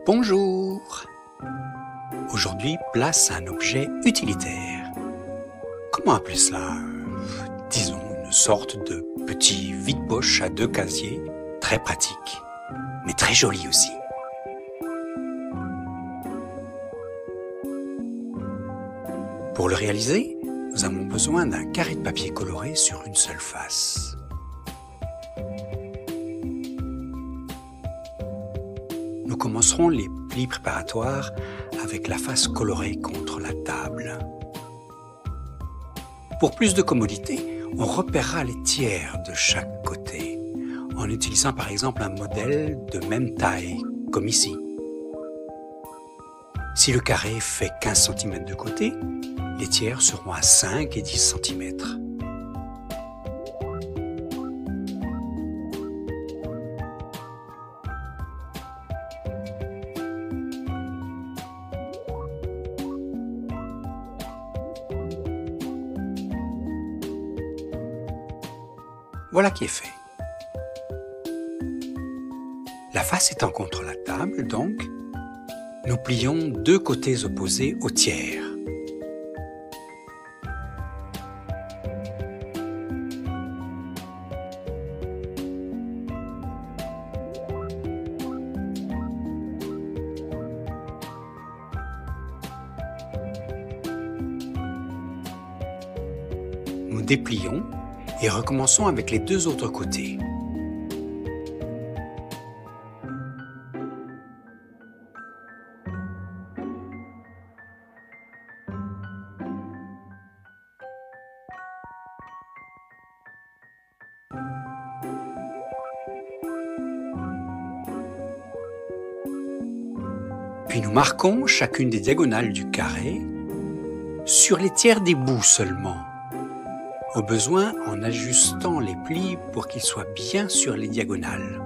Bonjour! Aujourd'hui, place à un objet utilitaire. Comment appeler cela? Disons une sorte de petit vide-poche à 2 casiers, très pratique, mais très joli aussi. Pour le réaliser, nous avons besoin d'un carré de papier coloré sur une seule face. Nous commencerons les plis préparatoires avec la face colorée contre la table. Pour plus de commodité, on repérera les tiers de chaque côté, en utilisant par exemple un modèle de même taille, comme ici. Si le carré fait 15 cm de côté, les tiers seront à 5 et 10 cm. Voilà qui est fait. La face étant contre la table, donc, nous plions 2 côtés opposés au tiers. Nous déplions et recommençons avec les 2 autres côtés. Puis nous marquons chacune des diagonales du carré sur les tiers des bouts seulement. Au besoin, en ajustant les plis pour qu'ils soient bien sur les diagonales.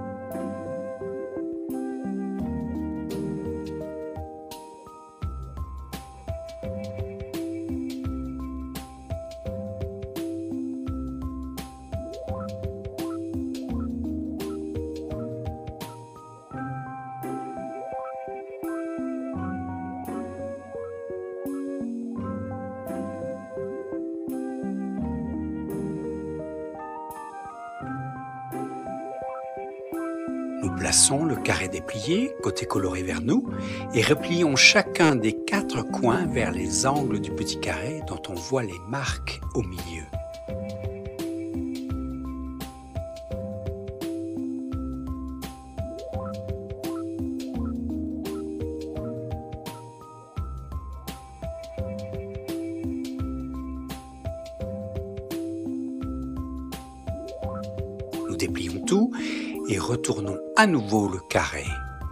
Nous plaçons le carré déplié, côté coloré vers nous, et replions chacun des 4 coins vers les angles du petit carré dont on voit les marques au milieu. Nous déplions tout et retournons à nouveau le carré.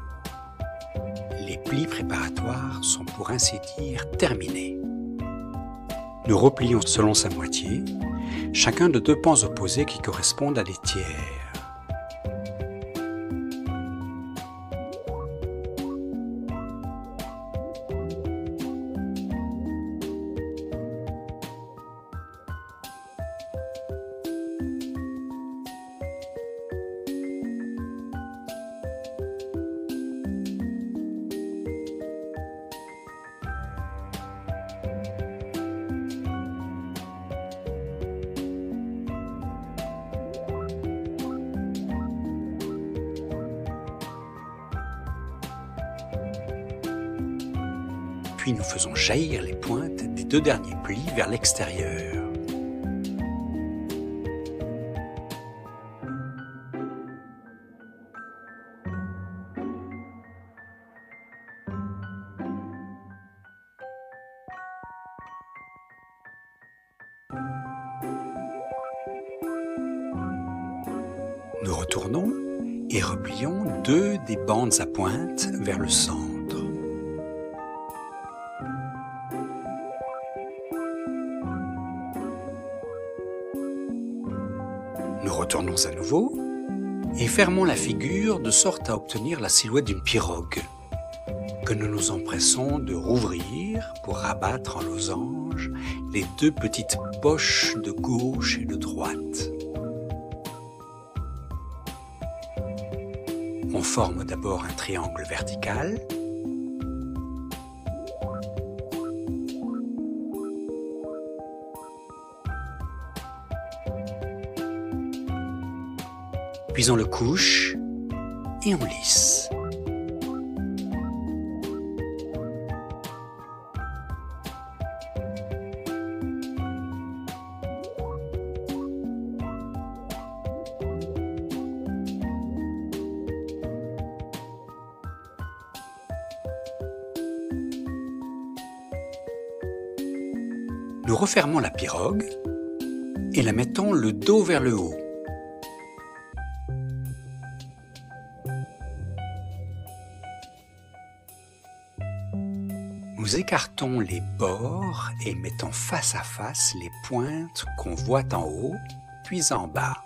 Les plis préparatoires sont pour ainsi dire terminés. Nous replions selon sa moitié, chacun de 2 pans opposés qui correspondent à des tiers. Puis nous faisons jaillir les pointes des 2 derniers plis vers l'extérieur. Nous retournons et replions 2 des bandes à pointe vers le centre. Nous retournons à nouveau et fermons la figure de sorte à obtenir la silhouette d'une pirogue que nous nous empressons de rouvrir pour rabattre en losange les 2 petites poches de gauche et de droite. On forme d'abord un triangle vertical Puis on le couche et on lisse. Nous refermons la pirogue et la mettons le dos vers le haut. Nous écartons les bords et mettons face à face les pointes qu'on voit en haut, puis en bas.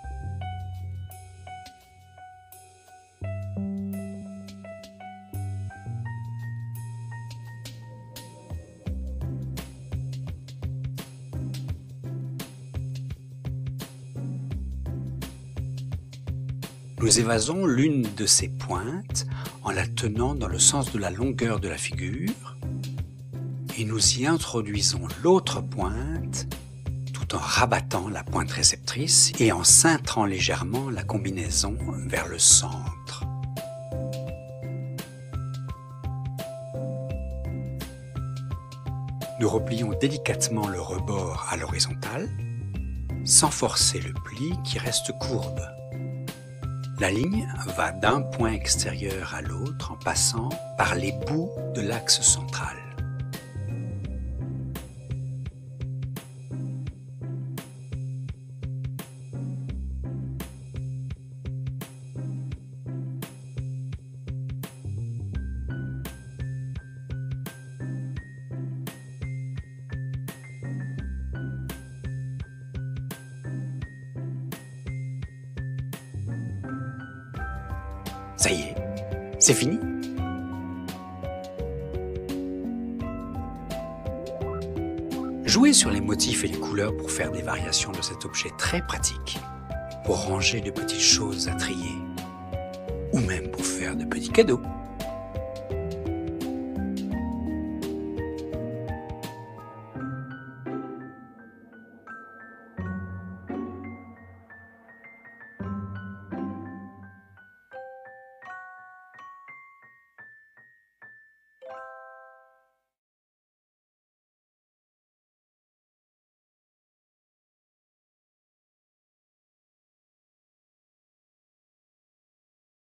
Nous évasons l'une de ces pointes en la tenant dans le sens de la longueur de la figure et nous y introduisons l'autre pointe tout en rabattant la pointe réceptrice et en cintrant légèrement la combinaison vers le centre. Nous replions délicatement le rebord à l'horizontale sans forcer le pli qui reste courbe. La ligne va d'un point extérieur à l'autre en passant par les bouts de l'axe central. Ça y est, c'est fini. Jouez sur les motifs et les couleurs pour faire des variations de cet objet très pratique, pour ranger de petites choses à trier, ou même pour faire de petits cadeaux.